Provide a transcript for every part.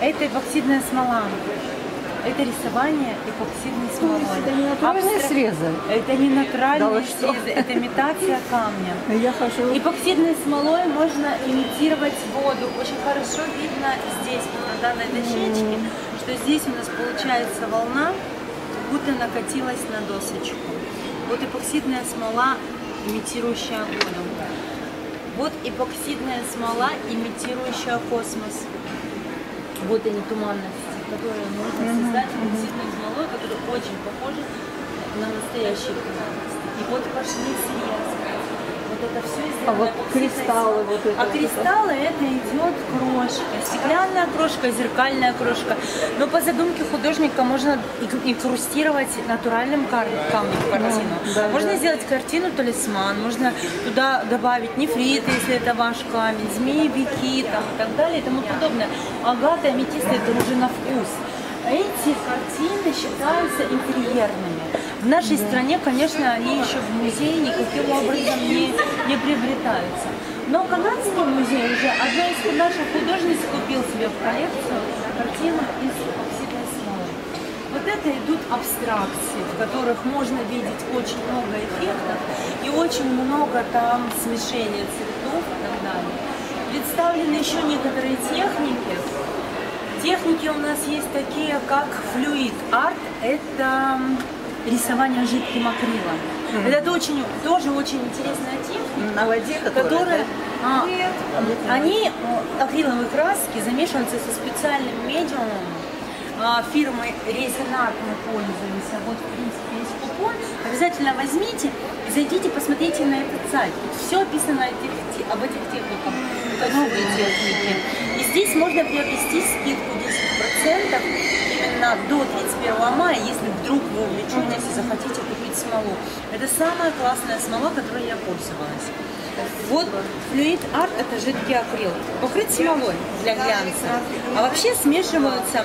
Это эпоксидная смола. Это рисование эпоксидной смолой. Это не натуральные срезы? Это не натуральные Да, срезы, это имитация камня. Я хожу. Эпоксидной смолой можно имитировать воду. Очень хорошо видно здесь, на данной дощечке, что здесь у нас получается волна, будто накатилась на досочку. Вот эпоксидная смола, имитирующая воду. Вот эпоксидная смола, имитирующая космос. Вот они, туманности, которые можно создать эпоксидной смолой, которые очень похожи на настоящие туманности. И вот пошли срезы. Вот это все сделано. А вот кристаллы, вот это. А кристаллы это идет крошка, стеклянная крошка, зеркальная крошка. Но по задумке художника можно инкрустировать натуральным камнем в картину. Да, можно да. сделать картину-талисман, можно туда добавить нефрит, если это ваш камень, змеи-бики там, и так далее и тому подобное. Агаты, аметисты это уже на вкус. Эти картины считаются интерьерными. В нашей стране, конечно, они еще в музее никаким образом не приобретаются. Но Канадский музей уже одна из наших художниц купил себе в коллекцию картину из эпоксидной смолы. Вот это идут абстракции, в которых можно видеть очень много эффектов и очень много там смешения цветов и так далее. Представлены еще некоторые техники. Техники у нас есть такие, как флюид арт. Это рисование жидким акрилом. Это тоже очень интересная техника. На воде, которая они акриловые краски замешиваются со специальным медиумом. Фирмой Резинарт мы пользуемся. Вот, в принципе, есть купон. Обязательно возьмите, зайдите, посмотрите на этот сайт. Все описано об этих техниках. Это новые техники. И здесь можно приобрести скидку 10% именно до 31 мая, если вдруг вы увлечетесь и захотите купить смолу. Это самая классная смола, которой я пользовалась. Вот флюид арт – это жидкий акрил, покрыт смолой для глянца. А вообще смешиваются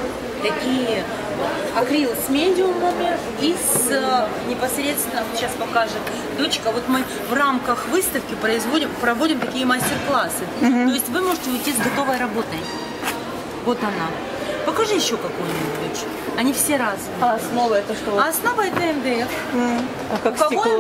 такие акрил с медиумами и с непосредственно, сейчас покажет дочка, вот мы в рамках выставки проводим такие мастер-классы. То есть вы можете уйти с готовой работой. Вот она. Покажи еще какую-нибудь, дочь. Они все разные. А основа это что? А основа это МДФ. А как У кого стекло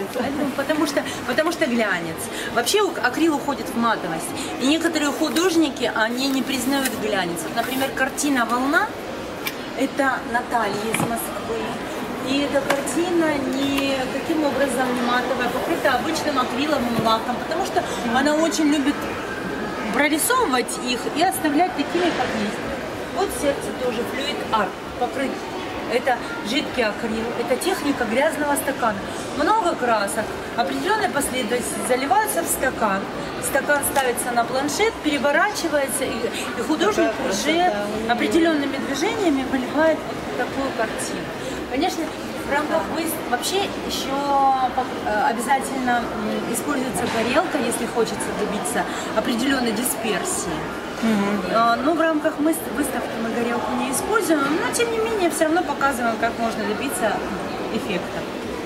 МДФ? Потому что глянец. Вообще акрил уходит в матовость. И некоторые художники, они не признают глянец. Вот, например, картина «Волна» – это Наталья из Москвы. И эта картина никаким образом не матовая, покрыта обычным акриловым лаком, потому что она очень любит прорисовывать их и оставлять такими, как есть. Вот сердце тоже, флюид арт, покрыт. Это жидкий акрил, это техника грязного стакана. Много красок, определенной последовательности заливаются в стакан. Стакан ставится на планшет, переворачивается, и художник уже определенными движениями выливает вот такую картину. Конечно, в рамках выставки вообще еще обязательно используется горелка, если хочется добиться определенной дисперсии. Но в рамках выставки мы горелку не используем, но тем не менее все равно показываем, как можно добиться эффекта.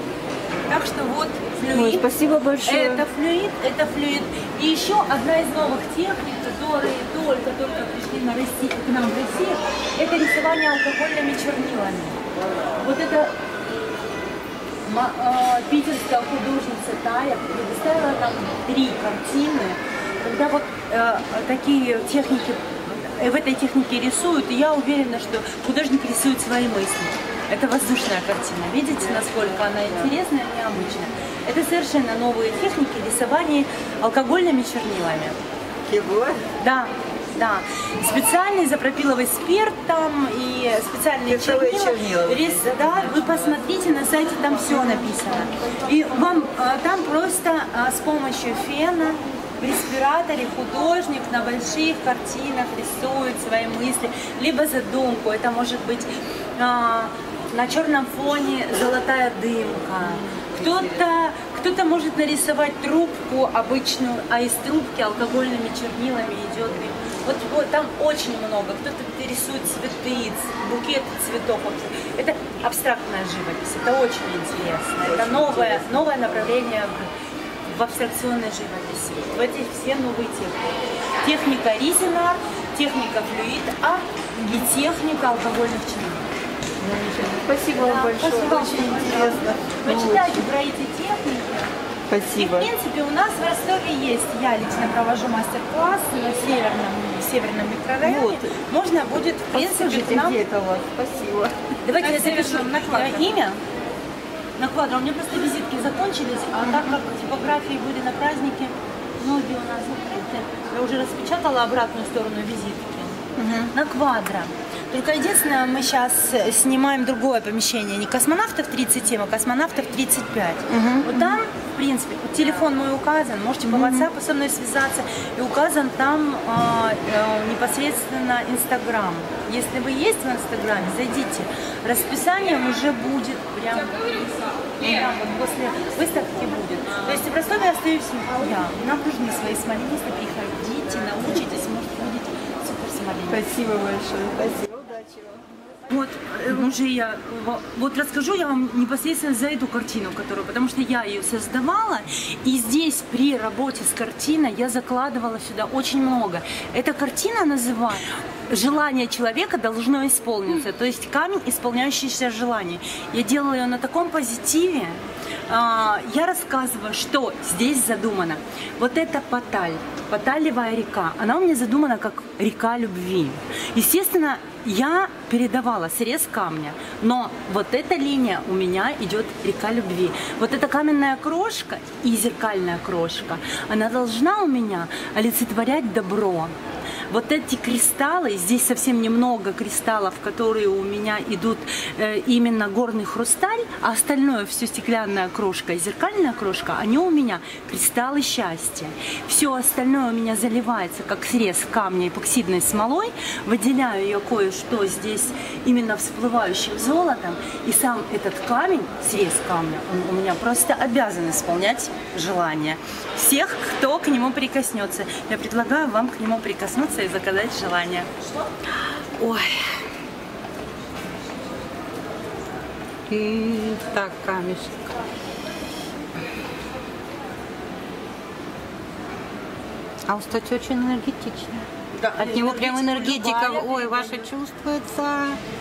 Так что вот флюид. Ой, спасибо большое. Это флюид. И еще одна из новых техник, которые только пришли к нам в Россию, это рисование алкогольными чернилами. Вот это питерская художница Тая предоставила нам 3 картины, когда вот такие техники, в этой технике рисуют, и я уверена, что художник рисует свои мысли. Это воздушная картина. Видите, насколько она интересная и необычная? Это совершенно новые техники рисования алкогольными чернилами. Чего? Да. Специальный изопропиловый спирт там и специальные чернила. Да, вы посмотрите на сайте, там все написано. И вам там просто с помощью фена в респираторе художник на больших картинах рисует свои мысли, либо задумку. Это может быть на черном фоне золотая дымка. Кто-то может нарисовать трубку обычную, а из трубки алкогольными чернилами идет дым. Вот там очень много. Кто-то рисует цветы, букеты цветов. Это абстрактная живопись. Это очень интересно. Это новое направление в абстракционной живописи. В эти все новые техники. Техника Резинарт, техника флюид арт и техника алкогольных чинов. Спасибо вам большое. Спасибо. Очень интересно. Почитайте про эти техники. Спасибо. И, в принципе, у нас в Ростове есть, я лично провожу мастер-классы на северном микрорайоне. Вот. Можно будет, в принципе, Расскажите, к нам... где это у вас? Спасибо. Давайте я запишу на квадро. имя. На квадро. У меня просто визитки закончились, а так как типографии были на празднике, многие у нас закрыты. Я уже распечатала обратную сторону визитки. На квадро. Только единственное, мы сейчас снимаем другое помещение, не космонавтов 37, а космонавтов 35. Вот там, в принципе, телефон мой указан, можете по WhatsApp со мной связаться, и указан там непосредственно Инстаграм. Если вы есть в Инстаграме, зайдите, расписание уже будет прямо вот после выставки будет. То есть в Ростове остаюсь я. Нам нужны свои смоленисты, приходите, научитесь, может будет супер смоленисты. Спасибо большое. Спасибо. Удачи вам. Вот, уже я вот расскажу я вам непосредственно за эту картину, потому что я ее создавала, и здесь при работе с картиной я закладывала сюда очень много. Эта картина называется «Желание человека должно исполниться», то есть камень, исполняющийся желание. Я делала ее на таком позитиве. Я рассказываю, что здесь задумано. Вот это Паталь, Паталевая река, она у меня задумана как река любви. Естественно, я передавала срез камня, но вот эта линия у меня идет река любви. Вот эта каменная крошка и зеркальная крошка, она должна у меня олицетворять добро. Вот эти кристаллы, здесь совсем немного кристаллов, которые у меня идут именно горный хрусталь, а остальное все стеклянная крошка и зеркальная крошка, они у меня кристаллы счастья. Все остальное у меня заливается как срез камня эпоксидной смолой, выделяю ее кое-что здесь именно всплывающим золотом, и сам этот камень, срез камня, он у меня просто обязан исполнять желания всех, кто к нему прикоснется. Я предлагаю вам к нему прикоснуться и заказать желание. Ой. Так, камешек. А, кстати, очень энергетичный. Да, от него прям энергетика, ой, любая, ваша чувствуется.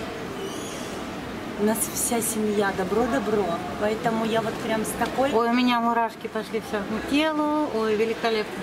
У нас вся семья добро-добро, поэтому я вот прям с такой... Ой, у меня мурашки пошли всему телу, ой, великолепно.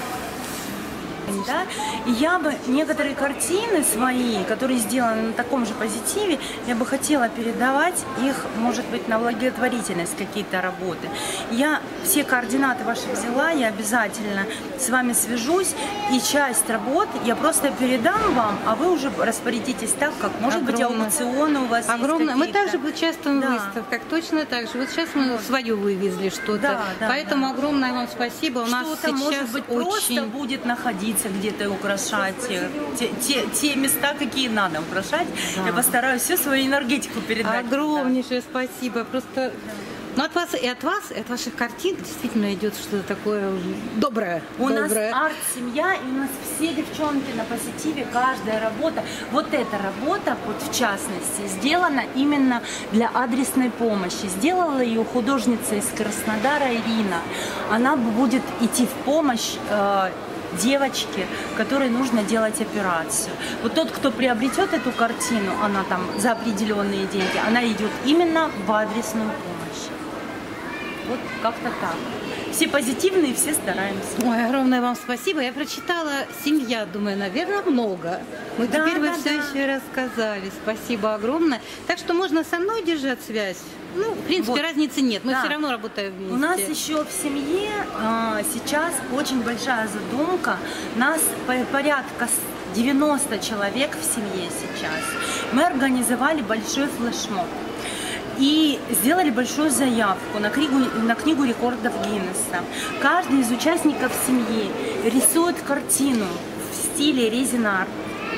Да? И я бы некоторые картины свои, которые сделаны на таком же позитиве, я бы хотела передавать их, может быть, на благотворительность, какие-то работы. Я все координаты ваши взяла, я обязательно с вами свяжусь, и часть работ я просто передам вам, а вы уже распорядитесь так, как, может быть, аукционы у вас огромное. есть. Мы также участвуем в выставках, точно так же. Вот сейчас мы свою вывезли что-то, поэтому огромное вам спасибо. У нас сейчас может быть, просто будет находиться где-то украшать те места, какие надо украшать. Да. Я постараюсь всю свою энергетику передать. Огромнейшее спасибо. Просто от вас и от ваших картин действительно идет что-то такое доброе. У нас арт-семья, и у нас все девчонки на позитиве, каждая работа. Вот эта работа, вот в частности, сделана именно для адресной помощи. Сделала ее художница из Краснодара Ирина. Она будет идти в помощь девочке, которой нужно делать операцию. Вот тот, кто приобретет эту картину, она там за определенные деньги, она идет именно в адресную помощь. Вот как-то так. Все позитивные, все стараемся. Ой, огромное вам спасибо. Я прочитала «Семья», думаю, наверное, много. Но теперь вы все еще рассказали. Спасибо огромное. Так что можно со мной держать связь. Ну, в принципе, разницы нет. Мы все равно работаем вместе. У нас еще в семье сейчас очень большая задумка. Нас порядка 90 человек в семье сейчас. Мы организовали большой флешмоб. И сделали большую заявку на книгу рекордов Гиннесса. Каждый из участников семьи рисует картину в стиле резин-арт.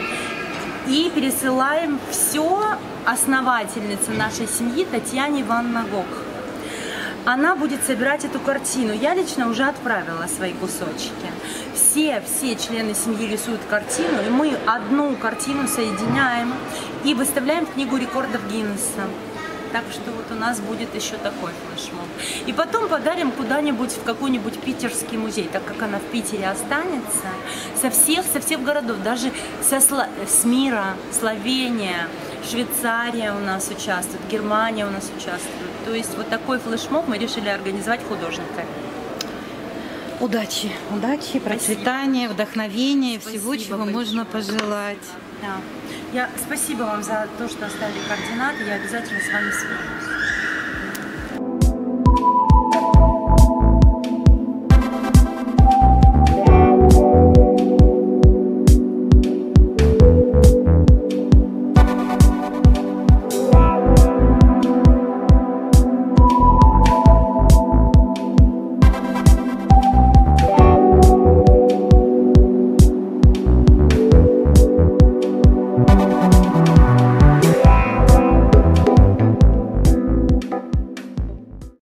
И пересылаем все основательнице нашей семьи Татьяне Ван Нагок. Она будет собирать эту картину. Я лично уже отправила свои кусочки. Все члены семьи рисуют картину, и мы одну картину соединяем и выставляем в книгу рекордов Гиннесса. Так что вот у нас будет еще такой флешмоб. И потом подарим куда-нибудь в какой-нибудь питерский музей, так как она в Питере останется, со всех городов, даже с мира, Словения, Швейцария у нас участвует, Германия у нас участвует. То есть вот такой флешмоб мы решили организовать художниками. Удачи, удачи, процветания, вдохновения, всего, чего большое. можно пожелать. Да. Спасибо вам за то, что оставили координаты. Я обязательно с вами свяжусь.